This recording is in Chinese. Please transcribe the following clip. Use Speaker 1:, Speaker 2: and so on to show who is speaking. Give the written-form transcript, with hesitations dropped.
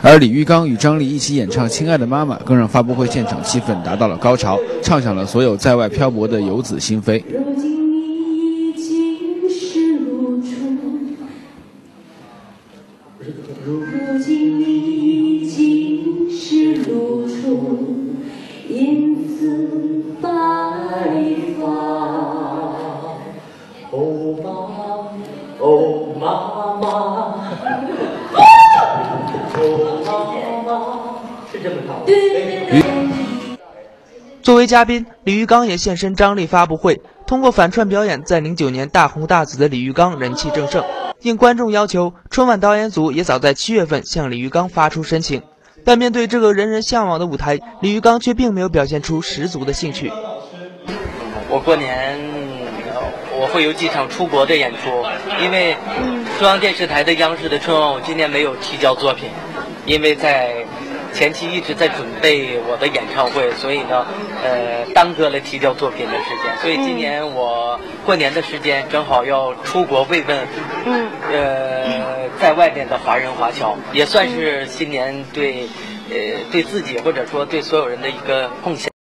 Speaker 1: 而李玉刚与张丽一起演唱《亲爱的妈妈》，更让发布会现场气氛达到了高潮，唱响了所有在外漂泊的游子心扉。
Speaker 2: 如今你已经是露珠，因此白发。哦妈妈，是这么唱的。对。
Speaker 3: 作为嘉宾，李玉刚也现身张丽发布会。通过反串表演，在09年大红大紫的李玉刚人气正盛。应观众要求，春晚导演组也早在7月份向李玉刚发出申请，但面对这个人人向往的舞台，李玉刚却并没有表现出十足的兴趣。
Speaker 4: 我过年我会有几场出国的演出，因为中央电视台的央视的春晚，我今年没有提交作品，因为在前期一直在准备我的演唱会，所以呢，耽搁了提交作品的时间。所以今年我过年的时间正好要出国慰问，在外面的华人华侨，也算是新年对自己或者说对所有人的一个贡献。